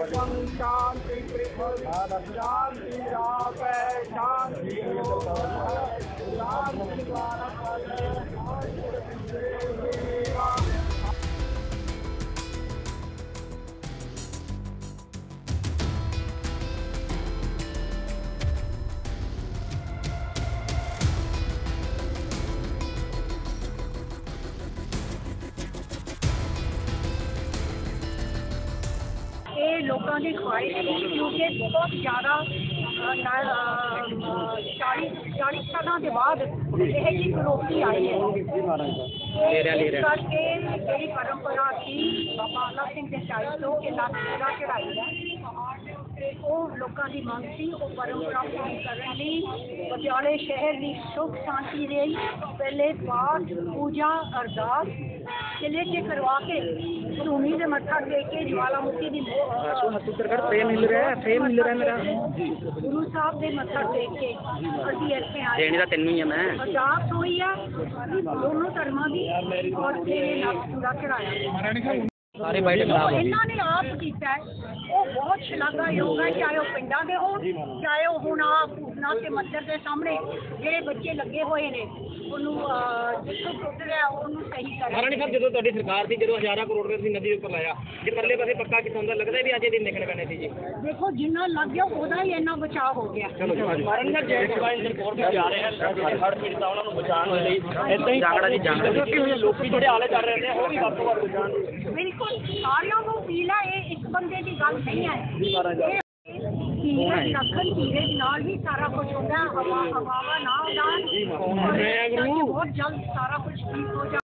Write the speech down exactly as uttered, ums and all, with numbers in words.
शांति शांति शांति ये लोगों की ख्वाहिश थी क्योंकि बहुत ज़्यादा चालीस चालीस साल के बाद यह जी करोपी आई है। इस करके जी परंपरा थी बाबा आला सिंह के चाई तो कि लक्ष्य पूरा चढ़ाई है वो लोगों की मंग सी वो परंपरा पूरी करने लिए पटियाले शहर की सुख शांति रही पहले पाठ पूजा अरदास किले च करवा के धूनी से मत्था टेक के ज्वालामुखी की गुरु साहब के मत्था टेक के अभी इतने आए अरदास हुई है दोनों धर्मों की और पूरा चढ़ाया सारे बैठे इन्होंने आप किया है वो बहुत शलाघायोग है चाहे वह पिंडा के हो चाहे वह हूँ आ भूतनाथ के मंदिर के सामने ਜਿਹੜੇ ਬੱਚੇ ਲੱਗੇ ਹੋਏ ਨੇ ਉਹਨੂੰ ਜਿੱਥੋਂ ਟੁੱਟ ਰਿਹਾ ਉਹਨੂੰ ਸਹੀ ਕਰਨਾ। ਮਹਾਰਾਣੀ ਸਾਹਿਬ ਜਦੋਂ ਤੁਹਾਡੀ ਸਰਕਾਰ ਸੀ ਜਦੋਂ ਹਜ਼ਾਰਾਂ ਕਰੋੜ ਰੁਪਏ ਤੁਸੀਂ ਨਦੀ ਦੇ ਉੱਪਰ ਲਾਇਆ ਜੇ ਪਰਲੇ ਪਾਸੇ ਪੱਕਾ ਕੀਤਾ ਹੁੰਦਾ ਲੱਗਦਾ ਵੀ ਅੱਜ ਇਹ ਦਿਨ ਦੇਖਣੇ ਪੈਣੇ ਸੀ ਜੀ। ਦੇਖੋ ਜਿੰਨਾ ਲੱਗ ਗਿਆ ਉਹਦਾ ਹੀ ਇੰਨਾ ਬਚਾਅ ਹੋ ਗਿਆ। ਮਹਾਰਾਣੀ ਸਾਹਿਬ ਜੈ ਜਵਾਨ ਸਰਕਾਰ ਵੀ ਜਾ ਰਹੇ ਹਨ ਹੜ ਪੀੜਤਾਂ ਉਹਨਾਂ ਨੂੰ ਬਚਾਉਣ ਲਈ ਇਦਾਂ ਹੀ ਜਾਂਗੜਾ ਜੀ ਜਾਂਗੜਾ ਲੋਕੀ ਜਿਹੜੇ ਆਲੇ ਕਰ ਰਹੇ ਨੇ ਉਹ ਵੀ ਵੱਧ ਤੋਂ ਵੱਧ ਬਚਾਉਣ। ਬਿਲਕੁਲ ਸਾਰਿਆਂ ਨੂੰ ਅਪੀਲ ਹੈ ਇਹ ਇੱਕ ਬੰਦੇ ਦੀ ਗੱਲ ਨਹੀਂ ਹੈ ਜੀ ਮਹਾਰਾਜ कीरत रखन कीरत नाल ही सारा कुछ होता है हवा हवावा ना उड़ान बहुत जल्द सारा कुछ ठीक हो जाए।